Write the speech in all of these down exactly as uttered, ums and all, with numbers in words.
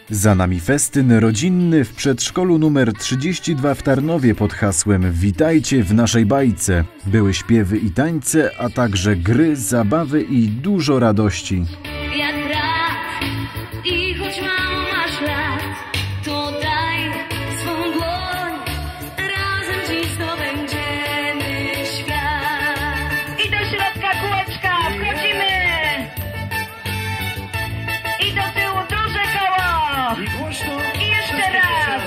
Za nami festyn rodzinny w przedszkolu numer trzydzieści dwa w Tarnowie pod hasłem „Witajcie w naszej bajce”. Były śpiewy i tańce, a także gry, zabawy i dużo radości. Jak brat i choć mało masz lat, to daj swą dłoń, razem dziś zdobędziemy świat. I do środka kółeczka, wchodzimy! I do tyłu duże koło! I głośno. I jeszcze raz!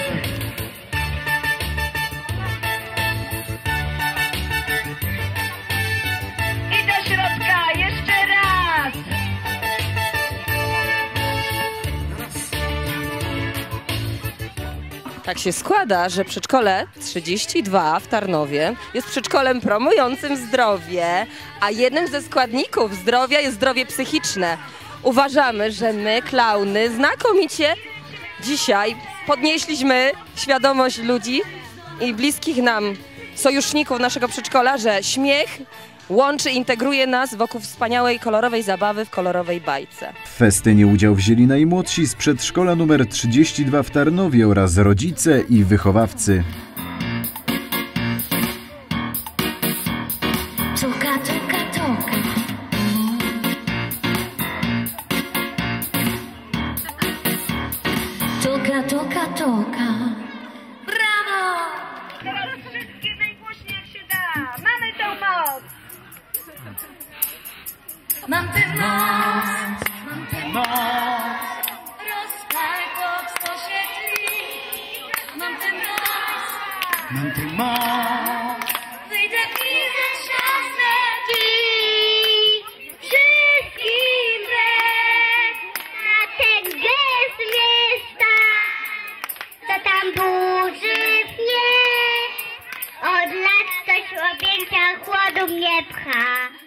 I do środka, jeszcze raz! Tak się składa, że przedszkole trzydzieści dwa w Tarnowie jest przedszkolem promującym zdrowie, a jednym ze składników zdrowia jest zdrowie psychiczne. Uważamy, że my, klauny, znakomicie dzisiaj podnieśliśmy świadomość ludzi i bliskich nam sojuszników naszego przedszkola, że śmiech łączy, integruje nas wokół wspaniałej, kolorowej zabawy w kolorowej bajce. W festynie udział wzięli najmłodsi z przedszkola numer trzydzieści dwa w Tarnowie oraz rodzice i wychowawcy. Tuka, tuka, tuka. Tuka, tuka, tuka. Brawo! Teraz wszystkie najgłośniej jak się da! Mamy tą moc! Mam tę moc, mam tę moc. Rozpal to, co się tli. Mam tę moc, Mam tę moc. wyjdę i zatrzasnę drzwi. Wszystkim wręcz Na ten gest miasta, co tam burzy mnie. Od lat coś człowieka chłodu mnie pcha.